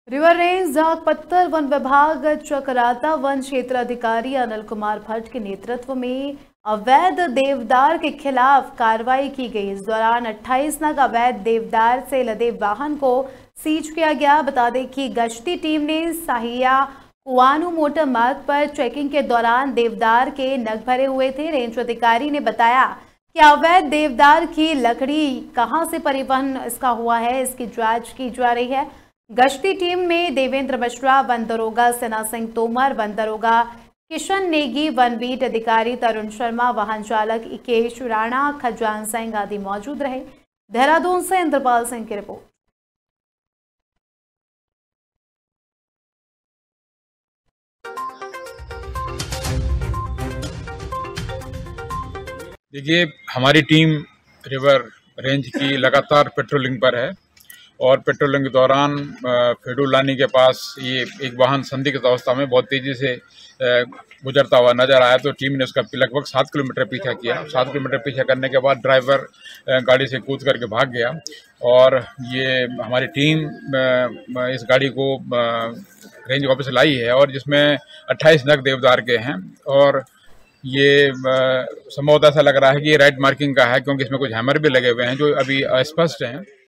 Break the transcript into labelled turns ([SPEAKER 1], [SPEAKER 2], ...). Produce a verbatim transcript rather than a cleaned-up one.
[SPEAKER 1] River range पत्थर one विभाग Chakrata one क्षेत्र अधिकारी अनिल कुमार भट्ट के नेतृत्व में अवैध देवदार के खिलाफ कार्रवाई की गई। इस दौरान अट्ठाईस नग अवैध देवदार से लदे वाहन को सीज किया गया। बता दें कि गश्ती टीम ने साहिया कुआनू मोटर मार्ग पर चेकिंग के दौरान देवदार के नग भरे हुए थे। रेंज अधिकारी ने बताया कि अवैध देवदार की लकड़ी कहां से परिवहन इसका हुआ है, इसकी जांच की जा रही है। गश्ती टीम में देवेंद्र मिश्रा, वन दरोगा सेना सिंह तोमर, वन दरोगा किशन नेगी, वन बीट अधिकारी तरुण शर्मा, वाहन चालक इकेश राणा, खजान सिंह आदि मौजूद रहे। देहरादून से इंद्रपाल सिंह की रिपोर्ट।
[SPEAKER 2] देखिए, हमारी टीम रिवर रेंज की लगातार पेट्रोलिंग पर है और पेट्रोलिंग के दौरान फेडुलानी के पास ये एक वाहन संदिग्ध अवस्था में बहुत तेजी से गुजरता हुआ नजर आया, तो टीम ने उसका लगभग सात किलोमीटर पीछा किया। सात किलोमीटर पीछा करने के बाद ड्राइवर गाड़ी से कूद करके भाग गया और ये हमारी टीम इस गाड़ी को रेंज वापस लाई है और जिसमें अट्ठाईस नग देवदार के हैं और ये संभवतः ऐसा लग रहा है कि ये राइट मार्किंग का है, क्योंकि इसमें कुछ हैमर भी लगे हुए हैं जो अभी अस्पष्ट हैं।